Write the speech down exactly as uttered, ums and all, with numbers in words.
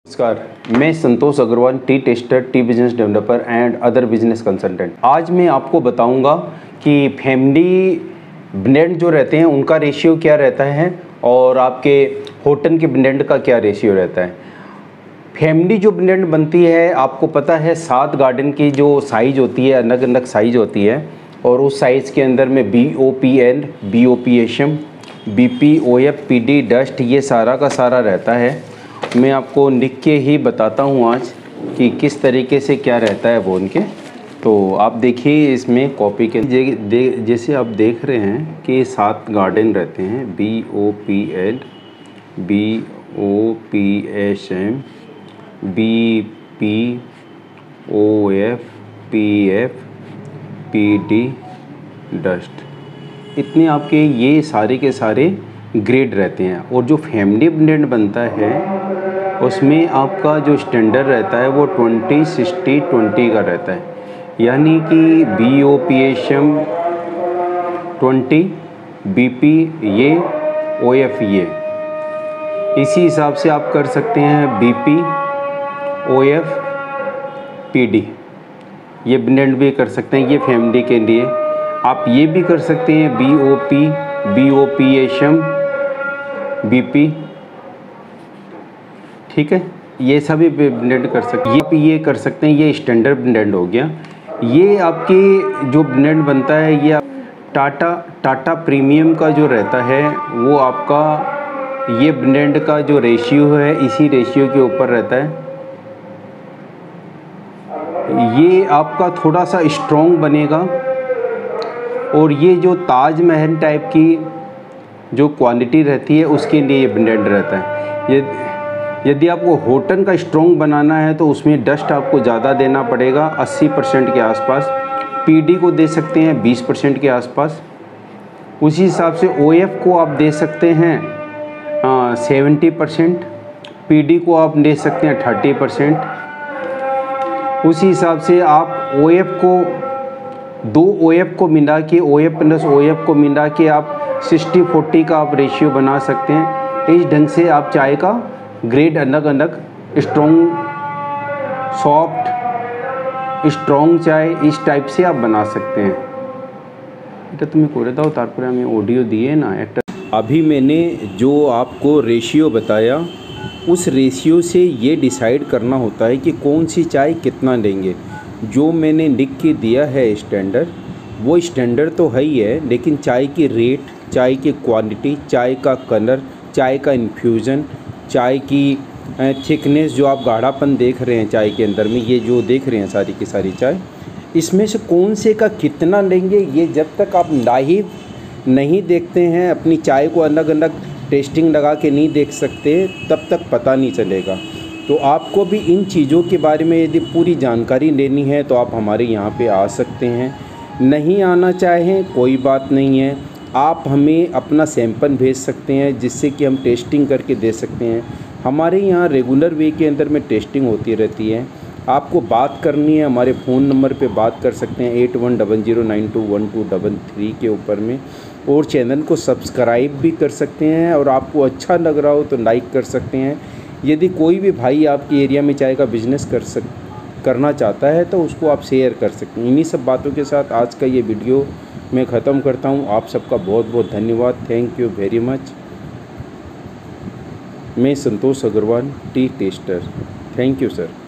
नमस्कार, मैं Santosh Agarwal, tea taster, tea business developer and other business consultant. आज मैं आपको बताऊंगा कि फैमिली ब्लेंड जो रहते हैं उनका रेशियो क्या रहता है और आपके होटन के ब्लेंड का क्या रेशियो रहता है। फैमिली जो ब्लेंड बनती है, आपको पता है सात गार्डन की जो साइज़ होती है, अलग अलग साइज़ होती है और उस साइज़ के अंदर में B O P L, B O P H M, B P, O F, P D, dust, ये सारा का सारा रहता है। मैं आपको लिख के ही बताता हूँ आज कि किस तरीके से क्या रहता है वो उनके। तो आप देखिए इसमें कॉपी के जैसे आप देख रहे हैं कि सात गार्डन रहते हैं, B O P L, B O P H M, B P, O F, P F, P D, dust. इतने आपके ये सारे के सारे ग्रेड रहते हैं। और जो फैमिली ब्लेंड बनता है उसमें आपका जो स्टैंडर्ड रहता है वो ट्वेंटी सिक्सटी ट्वेंटी का रहता है, यानी कि B O P H M twenty, B P ये, ओ एफ ये। इसी हिसाब से आप कर सकते हैं B P, O F, P D, ये ब्लेंड भी कर सकते हैं। ये फैमिली के लिए आप ये भी कर सकते हैं B O P, B O P H M, B P, ठीक है, ये सभी ब्लेंड कर सकते हैं। ये ये कर सकते हैं, ये स्टैंडर्ड ब्लेंड हो गया। ये आपकी जो ब्लेंड बनता है ये टाटा टाटा प्रीमियम का जो रहता है वो आपका ये ब्लेंड का जो रेशियो है इसी रेशियो के ऊपर रहता है। ये आपका थोड़ा सा स्ट्रॉन्ग बनेगा और ये जो ताजमहल टाइप की जो क्वालिटी रहती है उसके लिए ये ब्लेंड रहता है। ये यदि आपको होटन का स्ट्रॉन्ग बनाना है तो उसमें डस्ट आपको ज़्यादा देना पड़ेगा, अस्सी परसेंट के आसपास। पीडी को दे सकते हैं बीस परसेंट के आसपास। उसी हिसाब से ओएफ को आप दे सकते हैं सेवेंटी परसेंट, पीडी को आप दे सकते हैं थर्टी परसेंट। उसी हिसाब से आप ओएफ को दो ओएफ को मिला के, ओएफ प्लस ओएफ को मिला के आप सिक्सटी फोर्टी का आप रेशियो बना सकते हैं। इस ढंग से आप चाय का ग्रेड अलग अलग स्ट्रॉन्ग, सॉफ्ट, स्ट्रॉन्ग चाय इस टाइप से आप बना सकते हैं। এটা তুমি করে দাও, তারপরে আমি ऑडियो दिए ना একটা। अभी मैंने जो आपको रेशियो बताया उस रेशियो से ये डिसाइड करना होता है कि कौन सी चाय कितना लेंगे। जो मैंने लिख के दिया है स्टैंडर्ड, वो स्टैंडर्ड तो है ही है, लेकिन चाय की रेट, चाय की क्वालिटी, चाय का कलर, चाय का इन्फ्यूज़न, चाय की थिकनेस, जो आप गाढ़ापन देख रहे हैं चाय के अंदर में, ये जो देख रहे हैं सारी की सारी चाय, इसमें से कौन से का कितना लेंगे ये जब तक आप लाइव नहीं देखते हैं, अपनी चाय को अलग अलग टेस्टिंग लगा के नहीं देख सकते, तब तक पता नहीं चलेगा। तो आपको भी इन चीज़ों के बारे में यदि पूरी जानकारी लेनी है तो आप हमारे यहाँ पे आ सकते हैं। नहीं आना चाहें कोई बात नहीं है, आप हमें अपना सैंपल भेज सकते हैं जिससे कि हम टेस्टिंग करके दे सकते हैं। हमारे यहाँ रेगुलर वे के अंदर में टेस्टिंग होती रहती है। आपको बात करनी है हमारे फ़ोन नंबर पे बात कर सकते हैं eight one double zero nine two one two double three के ऊपर में, और चैनल को सब्सक्राइब भी कर सकते हैं। और आपको अच्छा लग रहा हो तो लाइक कर सकते हैं। यदि कोई भी भाई आपके एरिया में चाय का बिज़नेस कर सक करना चाहता है तो उसको आप शेयर कर सकते हैं। इन्हीं सब बातों के साथ आज का ये वीडियो मैं ख़त्म करता हूँ। आप सबका बहुत बहुत धन्यवाद। Thank you very much. मैं Santosh Agarwal, tea taster. Thank you sir.